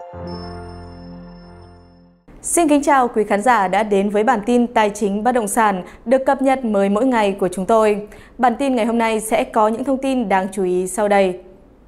Xin kính chào quý khán giả đã đến với bản tin Tài chính bất động sản được cập nhật mới mỗi ngày của chúng tôi. Bản tin ngày hôm nay sẽ có những thông tin đáng chú ý sau đây.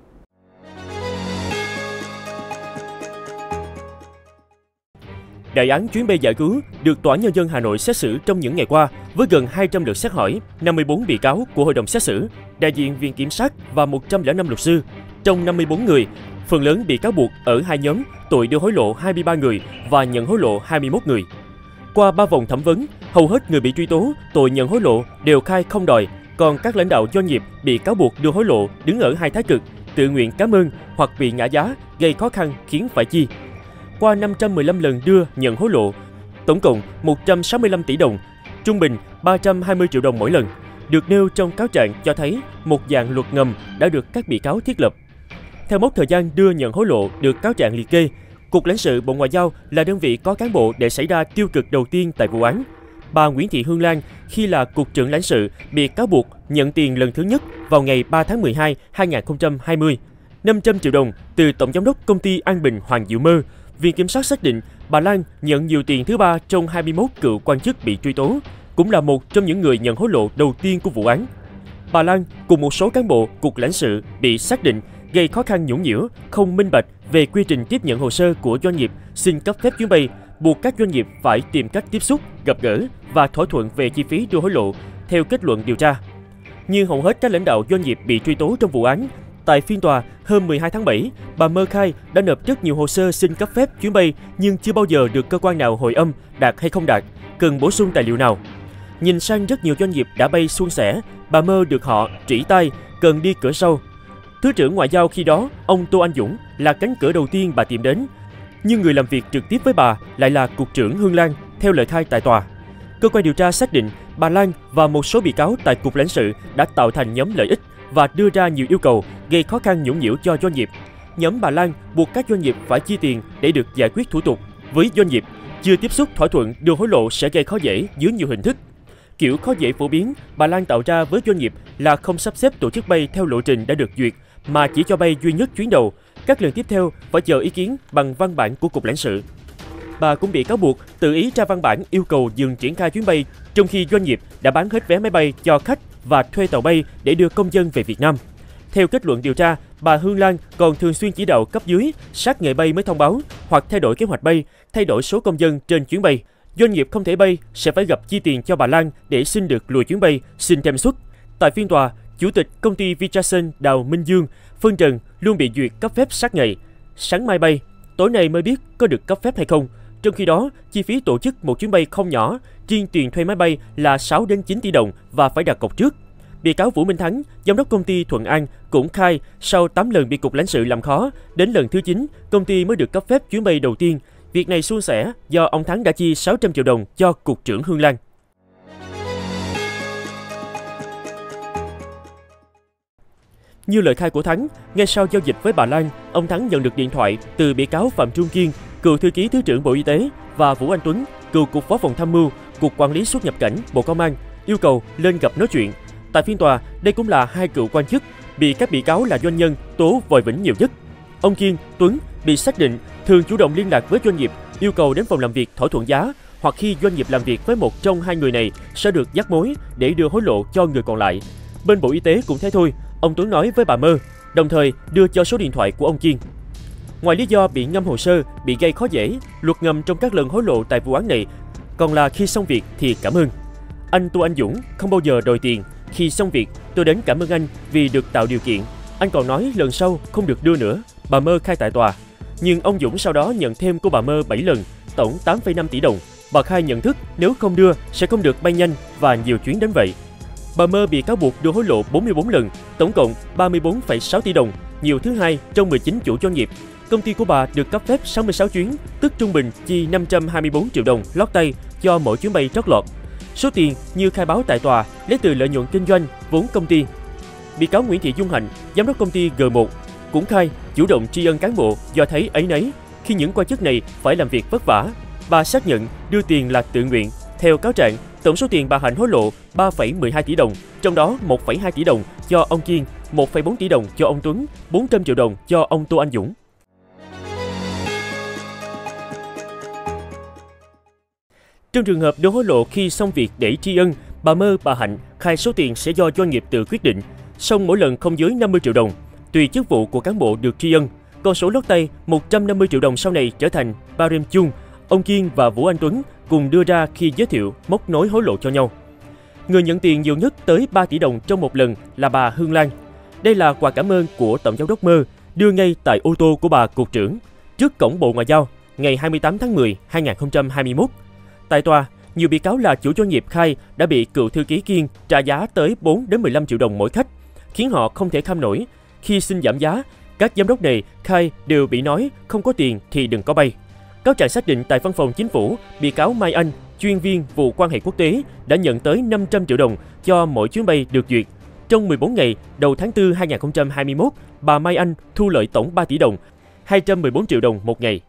Đại án chuyến bay giải cứu được Tòa án Nhân dân Hà Nội xét xử trong những ngày qua với gần 200 lượt xét hỏi, 54 bị cáo của Hội đồng xét xử, đại diện Viện Kiểm sát và 105 luật sư. Trong 54 người, phần lớn bị cáo buộc ở hai nhóm tội đưa hối lộ 23 người và nhận hối lộ 21 người. Qua 3 vòng thẩm vấn, hầu hết người bị truy tố tội nhận hối lộ đều khai không đòi, còn các lãnh đạo doanh nghiệp bị cáo buộc đưa hối lộ đứng ở hai thái cực, tự nguyện cảm ơn hoặc bị ngã giá, gây khó khăn khiến phải chi. Qua 515 lần đưa nhận hối lộ, tổng cộng 165 tỷ đồng, trung bình 320 triệu đồng mỗi lần, được nêu trong cáo trạng cho thấy một dạng luật ngầm đã được các bị cáo thiết lập. Theo mốc thời gian đưa nhận hối lộ được cáo trạng liệt kê, Cục Lãnh sự Bộ Ngoại giao là đơn vị có cán bộ để xảy ra tiêu cực đầu tiên tại vụ án. Bà Nguyễn Thị Hương Lan khi là Cục trưởng Lãnh sự bị cáo buộc nhận tiền lần thứ nhất vào ngày 3 tháng 12, 2020, 500 triệu đồng từ Tổng Giám đốc Công ty An Bình Hoàng Diệu Mơ. Viện Kiểm sát xác định bà Lan nhận nhiều tiền thứ ba trong 21 cựu quan chức bị truy tố, cũng là một trong những người nhận hối lộ đầu tiên của vụ án. Bà Lan cùng một số cán bộ Cục Lãnh sự bị xác định gây khó khăn nhũng nhiễu, không minh bạch về quy trình tiếp nhận hồ sơ của doanh nghiệp xin cấp phép chuyến bay, buộc các doanh nghiệp phải tìm cách tiếp xúc, gặp gỡ và thỏa thuận về chi phí đưa hối lộ, theo kết luận điều tra. Như hầu hết các lãnh đạo doanh nghiệp bị truy tố trong vụ án, tại phiên tòa hôm 12 tháng 7, bà Mơ khai đã nộp rất nhiều hồ sơ xin cấp phép chuyến bay nhưng chưa bao giờ được cơ quan nào hồi âm đạt hay không đạt, cần bổ sung tài liệu nào. Nhìn sang rất nhiều doanh nghiệp đã bay suôn sẻ, bà Mơ được họ chỉ tay cần đi cửa sau. Thứ trưởng Ngoại giao khi đó, ông Tô Anh Dũng là cánh cửa đầu tiên bà tìm đến. Nhưng người làm việc trực tiếp với bà lại là Cục trưởng Hương Lan, theo lời khai tại tòa. Cơ quan điều tra xác định bà Lan và một số bị cáo tại Cục Lãnh sự đã tạo thành nhóm lợi ích và đưa ra nhiều yêu cầu gây khó khăn nhũng nhiễu cho doanh nghiệp. Nhóm bà Lan buộc các doanh nghiệp phải chi tiền để được giải quyết thủ tục. Với doanh nghiệp, chưa tiếp xúc thỏa thuận đưa hối lộ sẽ gây khó dễ dưới nhiều hình thức. Kiểu khó dễ phổ biến bà Lan tạo ra với doanh nghiệp là không sắp xếp tổ chức bay theo lộ trình đã được duyệt, mà chỉ cho bay duy nhất chuyến đầu. Các lần tiếp theo phải chờ ý kiến bằng văn bản của Cục Lãnh sự. Bà cũng bị cáo buộc tự ý ra văn bản yêu cầu dừng triển khai chuyến bay, trong khi doanh nghiệp đã bán hết vé máy bay cho khách và thuê tàu bay để đưa công dân về Việt Nam. Theo kết luận điều tra, bà Hương Lan còn thường xuyên chỉ đạo cấp dưới sát ngày bay mới thông báo hoặc thay đổi kế hoạch bay, thay đổi số công dân trên chuyến bay. Doanh nghiệp không thể bay sẽ phải gặp chi tiền cho bà Lan để xin được lùi chuyến bay, xin thêm suất. Tại phiên tòa, Chủ tịch công ty Vichasun Đào Minh Dương phân trần luôn bị duyệt cấp phép sát ngày. Sáng mai bay, tối nay mới biết có được cấp phép hay không. Trong khi đó, chi phí tổ chức một chuyến bay không nhỏ, riêng tiền thuê máy bay là 6 đến 9 tỷ đồng và phải đặt cọc trước. Bị cáo Vũ Minh Thắng, giám đốc công ty Thuận An cũng khai sau 8 lần bị Cục Lãnh sự làm khó, đến lần thứ 9, công ty mới được cấp phép chuyến bay đầu tiên. Việc này suôn sẻ do ông Thắng đã chi 600 triệu đồng cho Cục trưởng Hương Lan. Như lời khai của Thắng, ngay sau giao dịch với bà Lan, ông Thắng nhận được điện thoại từ bị cáo Phạm Trung Kiên, cựu thư ký Thứ trưởng Bộ Y tế, và Vũ Anh Tuấn, cựu Cục Phó phòng tham mưu, Cục Quản lý xuất nhập cảnh, Bộ Công an, yêu cầu lên gặp nói chuyện. Tại phiên tòa, đây cũng là hai cựu quan chức bị các bị cáo là doanh nhân tố vòi vĩnh nhiều nhất. Ông Kiên, Tuấn bị xác định thường chủ động liên lạc với doanh nghiệp, yêu cầu đến phòng làm việc thỏa thuận giá, hoặc khi doanh nghiệp làm việc với một trong hai người này sẽ được dắt mối để đưa hối lộ cho người còn lại. Bên Bộ Y tế cũng thế thôi, ông Tuấn nói với bà Mơ, đồng thời đưa cho số điện thoại của ông Kiên. Ngoài lý do bị ngâm hồ sơ, bị gây khó dễ, luật ngầm trong các lần hối lộ tại vụ án này còn là khi xong việc thì cảm ơn. Anh Tô Anh Dũng không bao giờ đòi tiền, khi xong việc tôi đến cảm ơn anh vì được tạo điều kiện. Anh còn nói lần sau không được đưa nữa, bà Mơ khai tại tòa. Nhưng ông Dũng sau đó nhận thêm của bà Mơ 7 lần, tổng 8,5 tỷ đồng. Bà khai nhận thức nếu không đưa sẽ không được bay nhanh và nhiều chuyến đến vậy. Bà Mơ bị cáo buộc đưa hối lộ 44 lần, tổng cộng 34,6 tỷ đồng, nhiều thứ hai trong 19 chủ doanh nghiệp. Công ty của bà được cấp phép 66 chuyến, tức trung bình chi 524 triệu đồng lót tay cho mỗi chuyến bay trót lọt. Số tiền như khai báo tại tòa lấy từ lợi nhuận kinh doanh, vốn công ty. Bị cáo Nguyễn Thị Dung Hạnh, giám đốc công ty G1, cũng khai chủ động tri ân cán bộ do thấy áy náy khi những quan chức này phải làm việc vất vả. Bà xác nhận đưa tiền là tự nguyện. Theo cáo trạng, tổng số tiền bà Hạnh hối lộ 3,12 tỷ đồng, trong đó 1,2 tỷ đồng cho ông Kiên, 1,4 tỷ đồng cho ông Tuấn, 400 triệu đồng cho ông Tô Anh Dũng. Trong trường hợp đưa hối lộ khi xong việc để tri ân, bà Mơ, bà Hạnh khai số tiền sẽ do doanh nghiệp tự quyết định, song mỗi lần không dưới 50 triệu đồng. Tùy chức vụ của cán bộ được tri ân, con số lót tay 150 triệu đồng sau này trở thành barem chung, ông Kiên và Vũ Anh Tuấn cùng đưa ra khi giới thiệu móc nối hối lộ cho nhau. Người nhận tiền nhiều nhất tới 3 tỷ đồng trong một lần là bà Hương Lan. Đây là quà cảm ơn của Tổng giám đốc Mơ đưa ngay tại ô tô của bà Cục trưởng trước cổng Bộ Ngoại giao ngày 28 tháng 10, 2021. Tại tòa, nhiều bị cáo là chủ doanh nghiệp khai đã bị cựu thư ký Kiên trả giá tới 4 đến 15 triệu đồng mỗi khách, khiến họ không thể kham nổi. Khi xin giảm giá, các giám đốc này khai đều bị nói không có tiền thì đừng có bay. Cáo trạng xác định tại Văn phòng Chính phủ, bị cáo Mai Anh, chuyên viên vụ quan hệ quốc tế, đã nhận tới 500 triệu đồng cho mỗi chuyến bay được duyệt. Trong 14 ngày đầu tháng 4 2021, bà Mai Anh thu lợi tổng 3 tỷ đồng, 214 triệu đồng một ngày.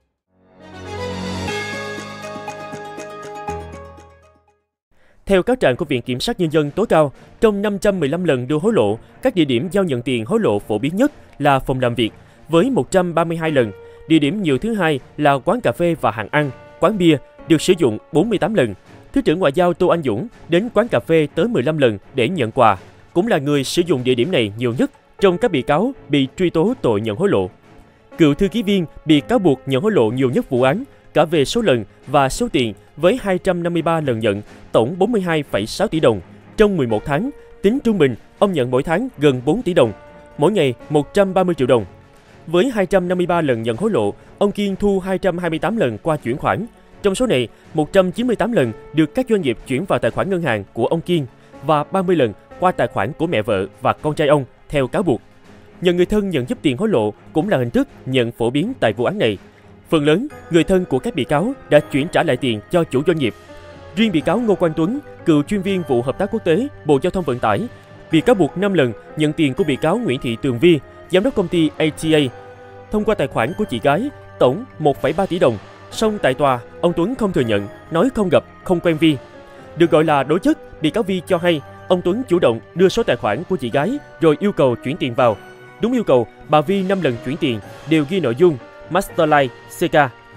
Theo cáo trạng của Viện Kiểm sát Nhân dân tối cao, trong 515 lần đưa hối lộ, các địa điểm giao nhận tiền hối lộ phổ biến nhất là phòng làm việc, với 132 lần. Địa điểm nhiều thứ hai là quán cà phê và hàng ăn, quán bia, được sử dụng 48 lần. Thứ trưởng Ngoại giao Tô Anh Dũng đến quán cà phê tới 15 lần để nhận quà, cũng là người sử dụng địa điểm này nhiều nhất trong các bị cáo bị truy tố tội nhận hối lộ. Cựu thư ký Viên bị cáo buộc nhận hối lộ nhiều nhất vụ án, cả về số lần và số tiền với 253 lần nhận, tổng 42,6 tỷ đồng. Trong 11 tháng, tính trung bình, ông nhận mỗi tháng gần 4 tỷ đồng, mỗi ngày 130 triệu đồng. Với 253 lần nhận hối lộ, ông Kiên thu 228 lần qua chuyển khoản. Trong số này, 198 lần được các doanh nghiệp chuyển vào tài khoản ngân hàng của ông Kiên và 30 lần qua tài khoản của mẹ vợ và con trai ông, theo cáo buộc. Nhờ người thân nhận giúp tiền hối lộ cũng là hình thức nhận phổ biến tại vụ án này. Phần lớn, người thân của các bị cáo đã chuyển trả lại tiền cho chủ doanh nghiệp. Riêng bị cáo Ngô Quang Tuấn, cựu chuyên viên vụ hợp tác quốc tế, Bộ Giao thông Vận tải, bị cáo buộc 5 lần nhận tiền của bị cáo Nguyễn Thị Tường Vi, giám đốc công ty ATA, thông qua tài khoản của chị gái, tổng 1,3 tỷ đồng. Song tại tòa, ông Tuấn không thừa nhận, nói không gặp, không quen Vi. Được gọi là đối chất, bị cáo Vi cho hay ông Tuấn chủ động đưa số tài khoản của chị gái rồi yêu cầu chuyển tiền vào. Đúng yêu cầu, bà Vi 5 lần chuyển tiền đều ghi nội dung Masterlife CK,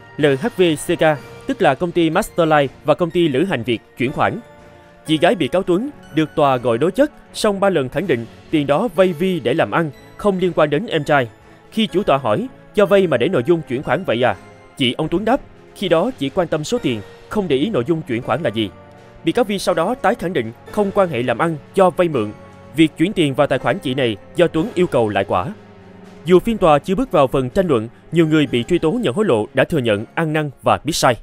LHV CK, tức là công ty Masterlife và công ty Lữ Hành Việt chuyển khoản. Chị gái bị cáo Tuấn được tòa gọi đối chất, song 3 lần khẳng định tiền đó vay Vi để làm ăn, không liên quan đến em trai. Khi chủ tọa hỏi, cho vay mà để nội dung chuyển khoản vậy à? Chị ông Tuấn đáp, khi đó chỉ quan tâm số tiền, không để ý nội dung chuyển khoản là gì. Bị cáo Vi sau đó tái khẳng định không quan hệ làm ăn do vay mượn. Việc chuyển tiền vào tài khoản chị này do Tuấn yêu cầu lại quả. Dù phiên tòa chưa bước vào phần tranh luận, nhiều người bị truy tố nhận hối lộ đã thừa nhận ăn năn và biết sai.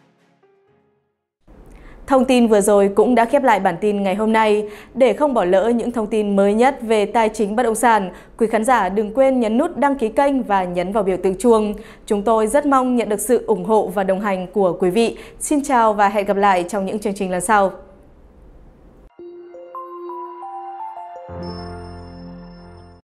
Thông tin vừa rồi cũng đã khép lại bản tin ngày hôm nay. Để không bỏ lỡ những thông tin mới nhất về tài chính bất động sản, quý khán giả đừng quên nhấn nút đăng ký kênh và nhấn vào biểu tượng chuông. Chúng tôi rất mong nhận được sự ủng hộ và đồng hành của quý vị. Xin chào và hẹn gặp lại trong những chương trình lần sau.